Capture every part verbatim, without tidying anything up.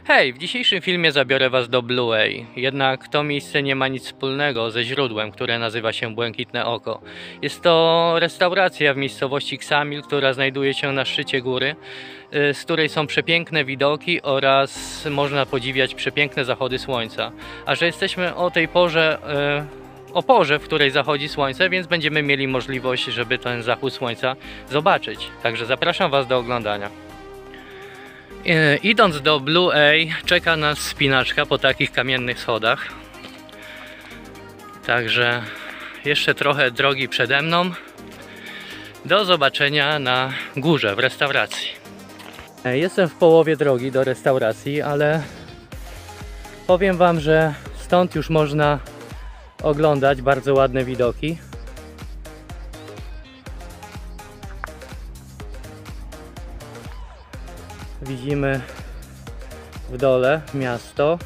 Hej, w dzisiejszym filmie zabiorę Was do Blue A, jednak to miejsce nie ma nic wspólnego ze źródłem, które nazywa się Błękitne Oko. Jest to restauracja w miejscowości Ksamil, która znajduje się na szczycie góry, z której są przepiękne widoki oraz można podziwiać przepiękne zachody słońca. A że jesteśmy o tej porze, o porze, w której zachodzi słońce, więc będziemy mieli możliwość, żeby ten zachód słońca zobaczyć. Także zapraszam Was do oglądania. Idąc do Blue A, czeka nas wspinaczka po takich kamiennych schodach. Także jeszcze trochę drogi przede mną. Do zobaczenia na górze w restauracji. Jestem w połowie drogi do restauracji, ale powiem Wam, że stąd już można oglądać bardzo ładne widoki. Widzimy w dole miasto.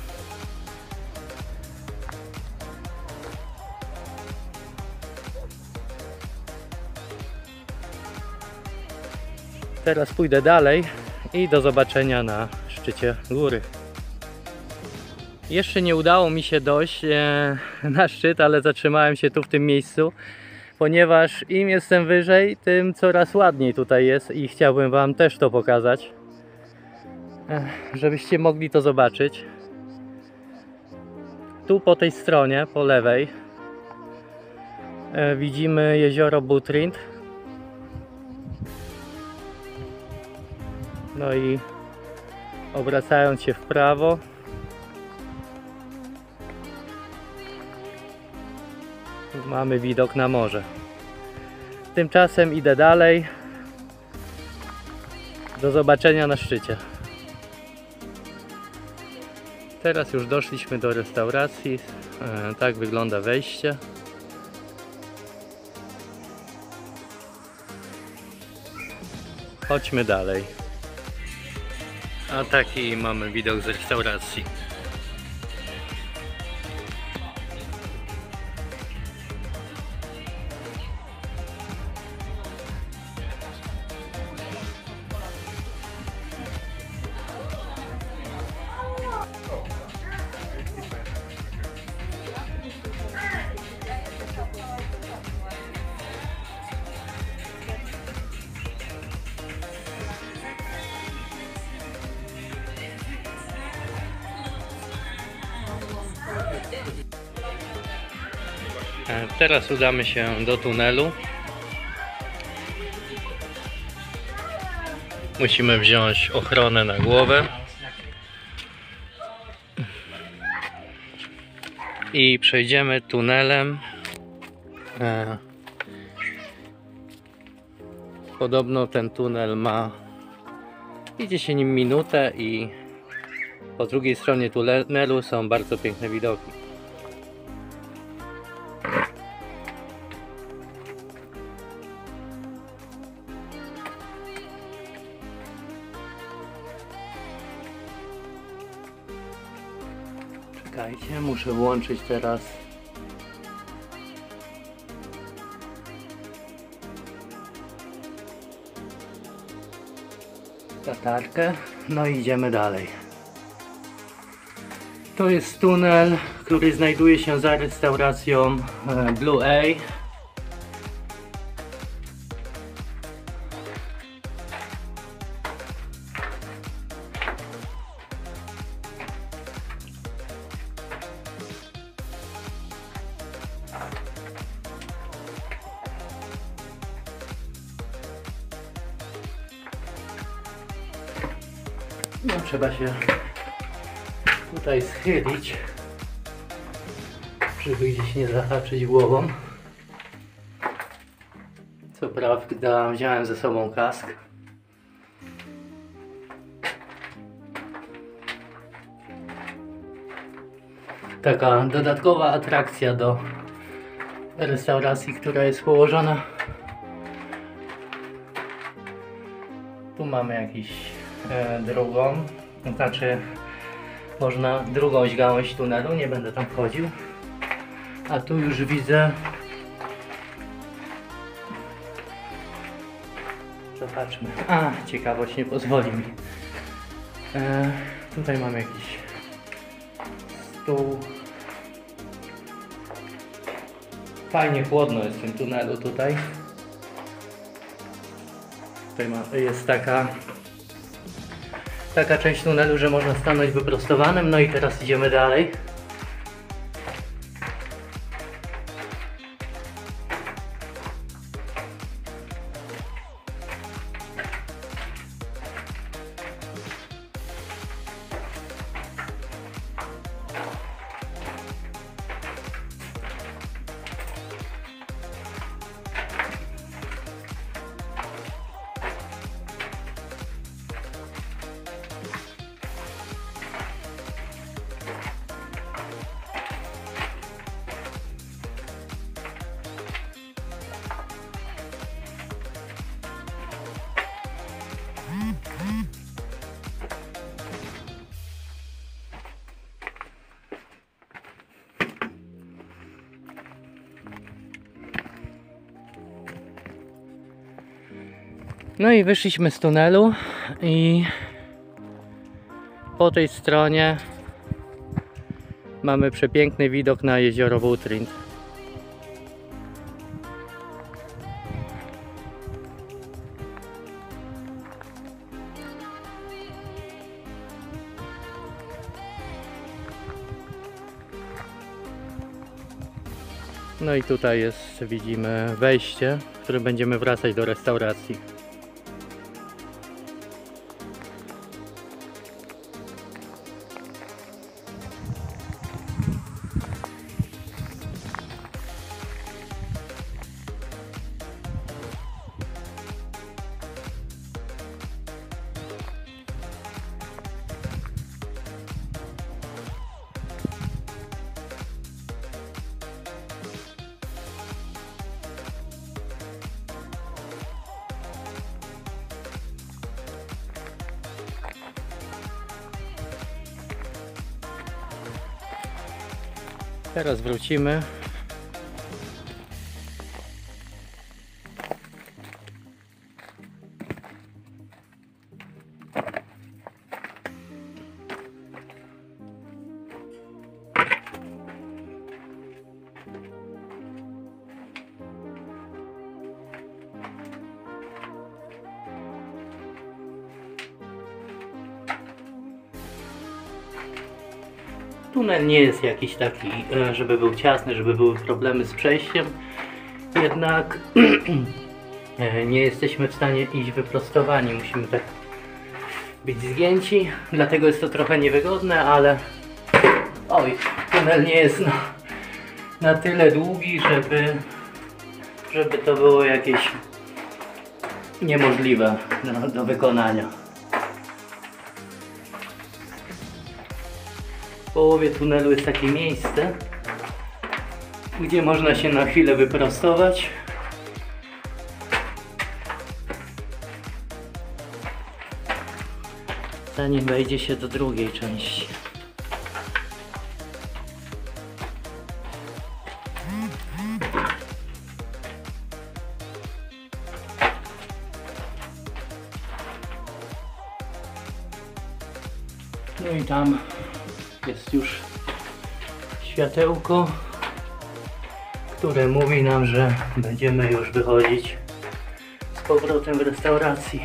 Teraz pójdę dalej i do zobaczenia na szczycie góry. Jeszcze nie udało mi się dojść na szczyt, ale zatrzymałem się tu w tym miejscu, ponieważ im jestem wyżej, tym coraz ładniej tutaj jest i chciałbym Wam też to pokazać, żebyście mogli to zobaczyć. Tu po tej stronie, po lewej, widzimy jezioro Butrint. No i obracając się w prawo, mamy widok na morze. Tymczasem idę dalej. Do zobaczenia na szczycie. Teraz już doszliśmy do restauracji. E, tak wygląda wejście. Chodźmy dalej. A taki mamy widok z restauracji. Teraz udamy się do tunelu. Musimy wziąć ochronę na głowę i przejdziemy tunelem. Podobno ten tunel ma, idzie się nim minutę i po drugiej stronie tunelu są bardzo piękne widoki. Czekajcie, muszę włączyć teraz latarkę. No i idziemy dalej. To jest tunel, który znajduje się za restauracją Blue A. No, trzeba się tutaj schylić, żeby gdzieś nie zahaczyć głową. Co prawda wziąłem ze sobą kask. Taka dodatkowa atrakcja do restauracji, która jest położona. Tu mamy jakiś e, drugą, to znaczy można drugą gałąź tunelu, nie będę tam wchodził. A tu już widzę, zobaczmy, a ciekawość nie pozwoli mi. E, Tutaj mamy jakiś stół. Fajnie chłodno jest w tym tunelu tutaj. Tutaj ma, jest taka taka część tunelu, że można stanąć wyprostowanym. No i teraz idziemy dalej. No i wyszliśmy z tunelu i po tej stronie mamy przepiękny widok na jezioro Butrint. No i tutaj jest, widzimy, wejście, w którym będziemy wracać do restauracji. Teraz wrócimy. Tunel nie jest jakiś taki, żeby był ciasny, żeby były problemy z przejściem, jednak nie jesteśmy w stanie iść wyprostowani, musimy tak być zgięci, dlatego jest to trochę niewygodne, ale oj, tunel nie jest na, na tyle długi, żeby, żeby to było jakieś niemożliwe do, do wykonania. W połowie tunelu jest takie miejsce, gdzie można się na chwilę wyprostować. Zanim wejdzie się do drugiej części. No i tam jest już światełko, które mówi nam, że będziemy już wychodzić z powrotem w restauracji.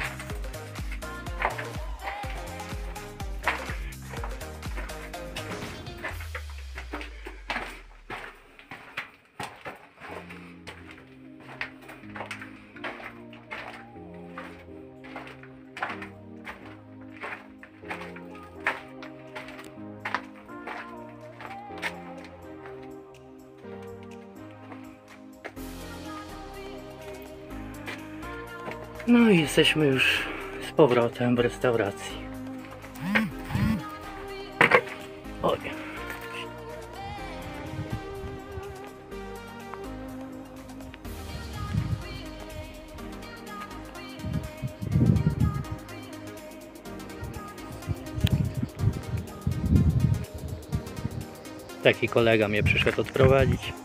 No i jesteśmy już z powrotem w restauracji. Oj. Taki kolega mnie przyszedł odprowadzić.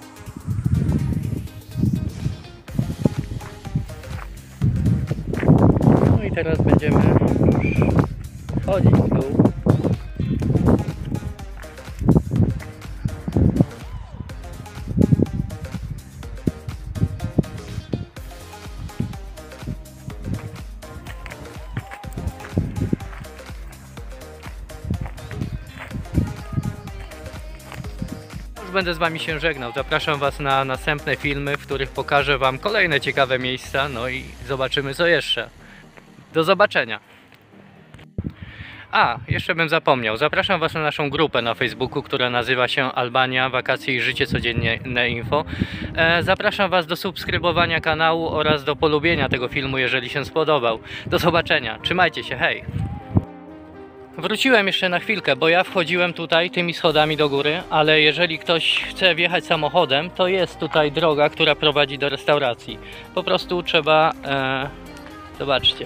No i teraz będziemy już chodzić w dół. już będę z Wami się żegnał. Zapraszam Was na następne filmy, w których pokażę Wam kolejne ciekawe miejsca, no i zobaczymy co jeszcze. Do zobaczenia. A, jeszcze bym zapomniał. Zapraszam Was na naszą grupę na Facebooku, która nazywa się Albania, Wakacje i Życie Codzienne Info. E, zapraszam Was do subskrybowania kanału oraz do polubienia tego filmu, jeżeli się spodobał. Do zobaczenia. Trzymajcie się, hej! Wróciłem jeszcze na chwilkę, bo ja wchodziłem tutaj tymi schodami do góry, ale jeżeli ktoś chce wjechać samochodem, to jest tutaj droga, która prowadzi do restauracji. Po prostu trzeba... E, zobaczcie.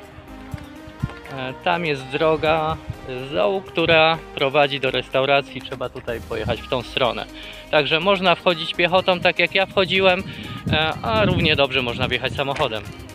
E, tam jest droga z dołu, która prowadzi do restauracji. Trzeba tutaj pojechać w tą stronę. Także można wchodzić piechotą, tak jak ja wchodziłem, e, a równie dobrze można wjechać samochodem.